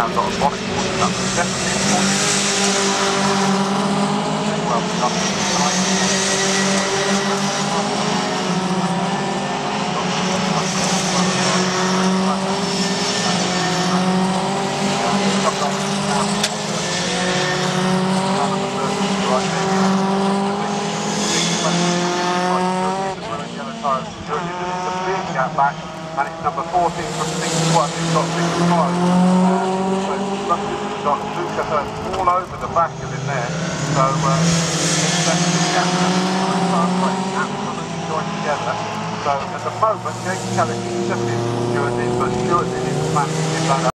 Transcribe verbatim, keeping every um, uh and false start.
got a bonnet pushing up, there's definitely a bonnet. Well, we've got back, and it's number fourteen from sixty-one. It's got sixty-five. So it's got Luca all over the back of him there. So uh, it's absolutely joined together. So at the moment, Jake Kelly is just in Stuart in, but Stuart is planning to give that up.